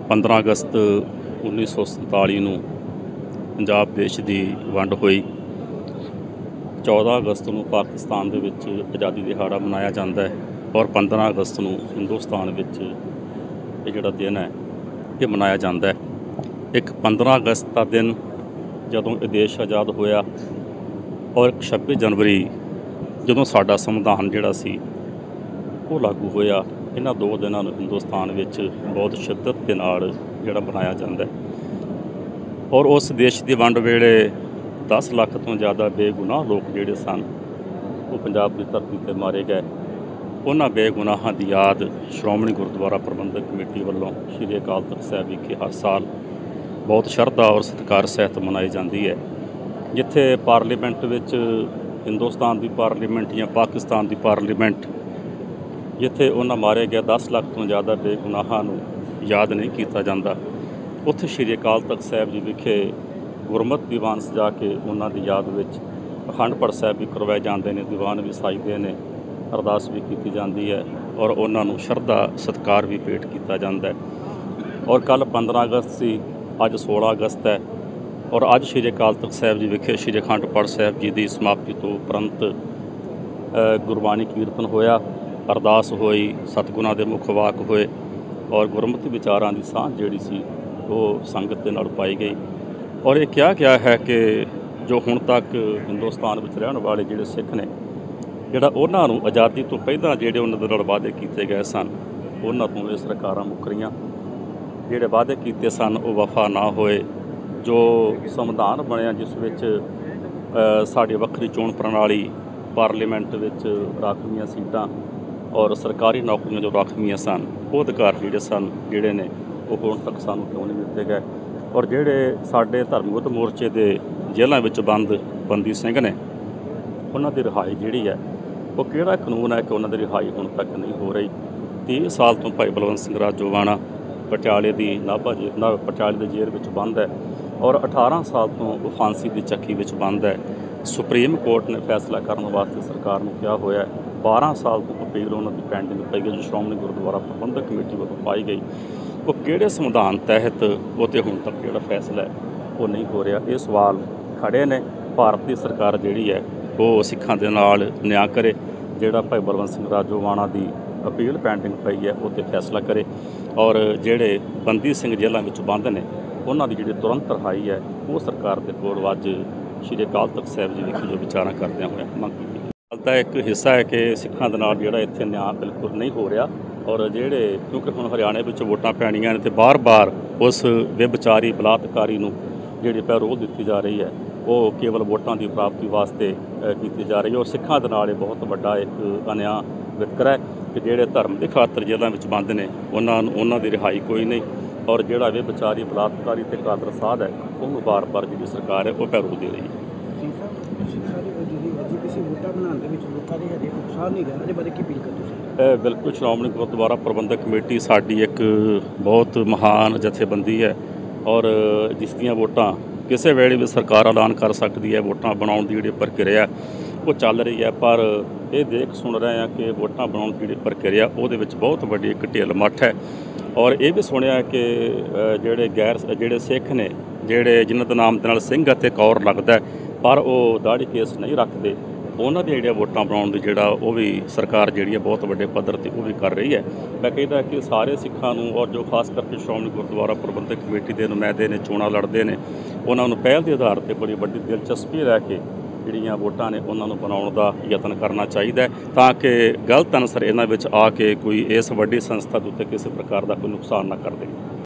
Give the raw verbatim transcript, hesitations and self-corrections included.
पंद्रह अगस्त उन्नीस सौ संताली ਨੂੰ ਪੰਜਾਬ ਦੇਸ਼ ਦੀ ਵੰਡ ਹੋਈ। चौदह अगस्त ਨੂੰ ਪਾਕਿਸਤਾਨ ਦੇ ਵਿੱਚ ਆਜ਼ਾਦੀ ਦਿਹਾੜਾ ਮਨਾਇਆ ਜਾਂਦਾ ਹੈ ਔਰ पंद्रह अगस्त ਨੂੰ ਹਿੰਦੁਸਤਾਨ ਵਿੱਚ ਇਹ ਜਿਹੜਾ ਦਿਨ ਹੈ ਇਹ ਮਨਾਇਆ ਜਾਂਦਾ ਹੈ। ਇੱਕ पंद्रह अगस्त ਦਾ ਦਿਨ ਜਦੋਂ ਇਹ ਦੇਸ਼ ਆਜ਼ਾਦ ਹੋਇਆ ਔਰ छब्बी जनवरी ਜਦੋਂ ਸਾਡਾ ਸੰਵਿਧਾਨ ਜਿਹੜਾ ਸੀ ਉਹ ਲਾਗੂ ਹੋਇਆ। ਇਹਨਾਂ ਦੋ ਦਿਨਾਂ ਨੂੰ ਹਿੰਦੁਸਤਾਨ ਵਿੱਚ ਬਹੁਤ ਸ਼ਿੱਦਤ ਦੇ ਨਾਲ ਜਿਹੜਾ ਮਨਾਇਆ ਜਾਂਦਾ ਹੈ ਔਰ ਉਸ ਦੇਸ਼ ਦੀ ਵੰਡ ਵੇਲੇ दस ਲੱਖ ਤੋਂ ਜ਼ਿਆਦਾ ਬੇਗੁਨਾਹ ਲੋਕ ਜਿਹੜੇ ਸਨ ਉਹ ਪੰਜਾਬ ਦੀ ਧਰਤੀ 'ਤੇ ਮਾਰੇ ਗਏ। ਉਹਨਾਂ ਬੇਗੁਨਾਹਾਂ ਦੀ ਯਾਦ ਸ਼੍ਰੋਮਣੀ ਗੁਰਦੁਆਰਾ ਪ੍ਰਬੰਧਕ ਕਮੇਟੀ ਵੱਲੋਂ ਸ਼੍ਰੀ ਅਕਾਲ ਤਖ਼ਤ ਸਾਹਿਬ ਵਿਖੇ ਹਰ ਸਾਲ ਬਹੁਤ ਸ਼ਰਧਾ ਔਰ ਸਤਿਕਾਰ ਸਹਿਤ ਮਨਾਈ ਜਾਂਦੀ ਹੈ। ਜਿੱਥੇ ਪਾਰਲੀਮੈਂਟ ਵਿੱਚ ਹਿੰਦੁਸਤਾਨ ਦੀ ਪਾਰਲੀਮੈਂਟ ਜਾਂ ਪਾਕਿਸਤਾਨ ਦੀ ਪਾਰਲੀਮੈਂਟ ਜਿੱਥੇ ਉਹਨਾਂ ਮਾਰੇ ਗਏ दस ਲੱਖ ਤੋਂ ਜ਼ਿਆਦਾ ਬੇਗੁਨਾਹਾਂ ਨੂੰ ਯਾਦ ਨਹੀਂ ਕੀਤਾ ਜਾਂਦਾ, ਉੱਥੇ ਸ਼੍ਰੀ ਅਕਾਲ ਤਖ਼ਤ ਸਾਹਿਬ ਜੀ ਵਿਖੇ ਗੁਰਮਤਿ ਦੀਵਾਨ ਸਜਾ ਕੇ ਉਹਨਾਂ ਦੀ ਯਾਦ ਵਿੱਚ ਅਖੰਡ ਪਾਠ ਸਾਹਿਬ ਵੀ ਕਰਵਾਏ ਜਾਂਦੇ ਨੇ, ਦੀਵਾਨ ਵੀ ਸਾਜਦੇ ਨੇ, ਅਰਦਾਸ ਵੀ ਕੀਤੀ ਜਾਂਦੀ ਹੈ ਔਰ ਉਹਨਾਂ ਨੂੰ ਸ਼ਰਧਾ ਸਤਿਕਾਰ ਵੀ ਭੇਟ ਕੀਤਾ ਜਾਂਦਾ ਹੈ। ਔਰ ਕੱਲ੍ਹ पंद्रह अगस्त ਸੀ, ਅੱਜ सोलह अगस्त ਹੈ ਔਰ ਅੱਜ ਸ਼੍ਰੀ ਅਕਾਲ ਤਖ਼ਤ ਸਾਹਿਬ ਜੀ ਵਿਖੇ ਸ਼੍ਰੀ ਅਖੰਡ ਪਾਠ ਸਾਹਿਬ ਜੀ ਦੀ ਸਮਾਪਤੀ ਤੋਂ ਉਪਰੰਤ ਗੁਰਬਾਣੀ ਕੀਰਤਨ ਹੋਇਆ, ਅਰਦਾਸ ਹੋਈ, ਸਤਿਗੁਰਾਂ ਦੇ ਮੁੱਖ ਵਾਕ ਹੋਏ ਔਰ ਗੁਰਮਤਿ ਵਿਚਾਰਾਂ ਦੀ ਸਾਂਝ ਜਿਹੜੀ ਸੀ ਉਹ ਸੰਗਤ ਦੇ ਨਾਲ ਪਾਈ ਗਈ। ਔਰ ਇਹ ਕਿਹਾ ਗਿਆ ਹੈ ਕਿ ਜੋ ਹੁਣ ਤੱਕ ਹਿੰਦੁਸਤਾਨ ਵਿੱਚ ਰਹਿਣ ਵਾਲੇ ਜਿਹੜੇ ਸਿੱਖ ਨੇ, ਜਿਹੜਾ ਉਹਨਾਂ ਨੂੰ ਆਜ਼ਾਦੀ ਤੋਂ ਪਹਿਲਾਂ ਜਿਹੜੇ ਉਹਨਾਂ ਦੇ ਨਾਲ ਵਾਅਦੇ ਕੀਤੇ ਗਏ ਸਨ ਉਹਨਾਂ ਤੋਂ ਇਹ ਸਰਕਾਰਾਂ ਮੁੱਕਰੀਆਂ। ਜਿਹੜੇ ਵਾਅਦੇ ਕੀਤੇ ਸਨ ਉਹ ਵਫਾ ਨਾ ਹੋਏ। ਜੋ ਸੰਵਿਧਾਨ ਬਣਿਆ ਜਿਸ ਵਿੱਚ ਸਾਡੀ ਵੱਖਰੀ ਚੋਣ ਪ੍ਰਣਾਲੀ, ਪਾਰਲੀਮੈਂਟ ਵਿੱਚ ਰਾਖਵੀਆਂ ਸੀਟਾਂ ਔਰ ਸਰਕਾਰੀ ਨੌਕਰੀਆਂ ਜੋ ਰਾਖਵੀਆਂ ਸਨ, ਉਹ ਅਧਿਕਾਰ ਜਿਹੜੇ ਸਨ ਜਿਹੜੇ ਨੇ ਉਹ ਹੁਣ ਤੱਕ ਸਾਨੂੰ ਕਿਉਂ ਨਹੀਂ ਦਿੱਤੇ ਗਏ। ਔਰ ਜਿਹੜੇ ਸਾਡੇ ਧਰਮਗੁਰਤ ਮੋਰਚੇ ਦੇ ਜੇਲ੍ਹਾਂ ਵਿੱਚ ਬੰਦ ਬੰਦੀ ਸਿੰਘ ਨੇ ਉਹਨਾਂ ਦੀ ਰਿਹਾਈ ਜਿਹੜੀ ਹੈ ਉਹ ਕਿਹੜਾ ਕਾਨੂੰਨ ਹੈ ਕਿ ਉਹਨਾਂ ਦੀ ਰਿਹਾਈ ਹੁਣ ਤੱਕ ਨਹੀਂ ਹੋ ਰਹੀ। ਤੀਹ ਸਾਲ ਤੋਂ ਭਾਈ ਬਲਵੰਤ ਸਿੰਘ ਰਾਜੋਆਣਾ ਪਟਿਆਲੇ ਦੀ ਨਾਭਾ ਜੇ ਪਟਿਆਲੇ ਦੇ ਜੇਲ੍ਹ ਵਿੱਚ ਬੰਦ ਹੈ ਔਰ ਅਠਾਰਾਂ ਸਾਲ ਤੋਂ ਉਹ ਫਾਂਸੀ ਦੀ ਚੱਕੀ ਵਿੱਚ ਬੰਦ ਹੈ। ਸੁਪਰੀਮ ਕੋਰਟ ਨੇ ਫੈਸਲਾ ਕਰਨ ਵਾਸਤੇ ਸਰਕਾਰ ਨੂੰ ਕਿਹਾ ਹੋਇਆ, ਬਾਰ੍ਹਾਂ ਸਾਲ ਤੋਂ ਅਪੀਲ ਉਹਨਾਂ ਦੀ ਪੈਂਡਿੰਗ ਪਈ ਗਈ ਜੋ ਸ਼੍ਰੋਮਣੀ ਗੁਰਦੁਆਰਾ ਪ੍ਰਬੰਧਕ ਕਮੇਟੀ ਵੱਲੋਂ ਪਾਈ ਗਈ। ਉਹ ਕਿਹੜੇ ਸੰਵਿਧਾਨ ਤਹਿਤ ਉਹ 'ਤੇ ਹੁਣ ਤੱਕ ਜਿਹੜਾ ਫੈਸਲਾ ਹੈ ਉਹ ਨਹੀਂ ਹੋ ਰਿਹਾ। ਇਹ ਸਵਾਲ ਖੜ੍ਹੇ ਨੇ। ਭਾਰਤ ਦੀ ਸਰਕਾਰ ਜਿਹੜੀ ਹੈ ਉਹ ਸਿੱਖਾਂ ਦੇ ਨਾਲ ਨਿਆਂ ਕਰੇ। ਜਿਹੜਾ ਭਾਈ ਬਲਵੰਤ ਸਿੰਘ ਰਾਜੋਆਣਾ ਦੀ ਅਪੀਲ ਪੈਂਡਿੰਗ ਪਈ ਹੈ ਉਹ 'ਤੇ ਫੈਸਲਾ ਕਰੇ ਔਰ ਜਿਹੜੇ ਬੰਦੀ ਸਿੰਘ ਜੇਲ੍ਹਾਂ ਵਿੱਚ ਬੰਦ ਨੇ ਉਹਨਾਂ ਦੀ ਜਿਹੜੀ ਤੁਰੰਤ ਰਿਹਾਈ ਹੈ ਉਹ ਸਰਕਾਰ ਦੇ ਕੋਲ ਅੱਜ ਸ਼੍ਰੀ ਅਕਾਲ ਤਖ਼ਤ ਸਾਹਿਬ ਜੀ ਵਿਖੇ ਜੋ ਵਿਚਾਰਾਂ ਕਰਦਿਆਂ ਹੋਇਆ ਮੰਗ ਕੀਤੀ। ਗੱਲ ਦਾ ਇੱਕ ਹਿੱਸਾ ਹੈ ਕਿ ਸਿੱਖਾਂ ਦੇ ਨਾਲ ਜਿਹੜਾ ਇੱਥੇ ਨਿਆਂ ਬਿਲਕੁਲ ਨਹੀਂ ਹੋ ਰਿਹਾ ਔਰ ਜਿਹੜੇ ਕਿਉਂਕਿ ਹੁਣ ਹਰਿਆਣੇ ਵਿੱਚ ਵੋਟਾਂ ਪੈਣੀਆਂ ਨੇ ਅਤੇ ਬਾਰ-ਬਾਰ ਉਸ ਵਿਭਚਾਰੀ ਬਲਾਤਕਾਰੀ ਨੂੰ ਜਿਹੜੀ ਪੈਰੋਲ ਦਿੱਤੀ ਜਾ ਰਹੀ ਹੈ ਉਹ ਕੇਵਲ ਵੋਟਾਂ ਦੀ ਪ੍ਰਾਪਤੀ ਵਾਸਤੇ ਕੀਤੀ ਜਾ ਰਹੀ ਹੈ। ਔਰ ਸਿੱਖਾਂ ਦੇ ਨਾਲ ਇਹ ਬਹੁਤ ਵੱਡਾ ਇੱਕ ਅਨਿਆਂ ਵਿਤਕਰਾ ਹੈ ਕਿ ਜਿਹੜੇ ਧਰਮ ਦੇ ਖਾਤਰ ਜੇਲ੍ਹਾਂ ਵਿੱਚ ਬੰਦ ਨੇ ਉਹਨਾਂ ਨੂੰ ਉਹਨਾਂ ਦੀ ਰਿਹਾਈ ਕੋਈ ਨਹੀਂ ਔਰ ਜਿਹੜਾ ਵਿਭਚਾਰੀ ਬਲਾਤਕਾਰੀ ਅਤੇ ਕਾਤਲ ਸਾਧ ਹੈ ਉਹਨੂੰ ਬਾਰ-ਬਾਰ ਜਿਹੜੀ ਸਰਕਾਰ ਹੈ ਉਹ ਪੈਰੋਲ ਦੇ ਰਹੀ ਹੈ। ਬਿਲਕੁਲ ਸ਼੍ਰੋਮਣੀ ਗੁਰਦੁਆਰਾ ਪ੍ਰਬੰਧਕ ਕਮੇਟੀ ਸਾਡੀ ਇੱਕ ਬਹੁਤ ਮਹਾਨ ਜਥੇਬੰਦੀ ਹੈ ਔਰ ਜਿਸ ਦੀਆਂ ਵੋਟਾਂ ਕਿਸੇ ਵੇਲੇ ਵੀ ਸਰਕਾਰ ਐਲਾਨ ਕਰ ਸਕਦੀ ਹੈ। ਵੋਟਾਂ ਬਣਾਉਣ ਦੀ ਜਿਹੜੀ ਪ੍ਰਕਿਰਿਆ ਉਹ ਚੱਲ ਰਹੀ ਹੈ ਪਰ ਇਹ ਦੇਖ ਸੁਣ ਰਹੇ ਹਾਂ ਕਿ ਵੋਟਾਂ ਬਣਾਉਣ ਦੀ ਜਿਹੜੀ ਪ੍ਰਕਿਰਿਆ ਉਹਦੇ ਵਿੱਚ ਬਹੁਤ ਵੱਡੀ ਇੱਕ ਢਿੱਲ ਮੱਠ ਹੈ। ਔਰ ਇਹ ਵੀ ਸੁਣਿਆ ਕਿ ਜਿਹੜੇ ਗੈਰ ਜਿਹੜੇ ਸਿੱਖ ਨੇ ਜਿਹੜੇ ਜਿਨ੍ਹਾਂ ਦਾ ਨਾਮ ਦੇ ਨਾਲ ਸਿੰਘ ਅਤੇ ਕੌਰ ਲੱਗਦਾ ਪਰ ਉਹ ਦਾੜੀ ਕੇਸ ਨਹੀਂ ਰੱਖਦੇ, ਉਹਨਾਂ ਦੀਆਂ ਜਿਹੜੀਆਂ ਵੋਟਾਂ ਬਣਾਉਣ ਦੀ ਜਿਹੜਾ ਉਹ ਵੀ ਸਰਕਾਰ ਜਿਹੜੀ ਹੈ ਬਹੁਤ ਵੱਡੇ ਪੱਧਰ 'ਤੇ ਉਹ ਵੀ ਕਰ ਰਹੀ ਹੈ। ਮੈਂ ਕਹਿੰਦਾ ਕਿ ਸਾਰੇ ਸਿੱਖਾਂ ਨੂੰ ਔਰ ਜੋ ਖਾਸ ਕਰਕੇ ਸ਼੍ਰੋਮਣੀ ਗੁਰਦੁਆਰਾ ਪ੍ਰਬੰਧਕ ਕਮੇਟੀ ਦੇ ਨੁਮਾਇੰਦੇ ਨੇ ਚੋਣਾਂ ਲੜਦੇ ਨੇ ਉਹਨਾਂ ਨੂੰ ਪਹਿਲ ਦੇ ਆਧਾਰ 'ਤੇ ਬੜੀ ਵੱਡੀ ਦਿਲਚਸਪੀ ਲੈ ਕੇ ਜਿਹੜੀਆਂ ਵੋਟਾਂ ਨੇ ਉਹਨਾਂ ਨੂੰ ਬਣਾਉਣ ਦਾ ਯਤਨ ਕਰਨਾ ਚਾਹੀਦਾ ਤਾਂ ਕਿ ਗਲਤ ਅਨਸਰ ਇਹਨਾਂ ਵਿੱਚ ਆ ਕੇ ਕੋਈ ਇਸ ਵੱਡੀ ਸੰਸਥਾ ਦੇ ਉੱਤੇ ਕਿਸੇ ਪ੍ਰਕਾਰ ਦਾ ਕੋਈ ਨੁਕਸਾਨ ਨਾ ਕਰ ਦੇਵੇ।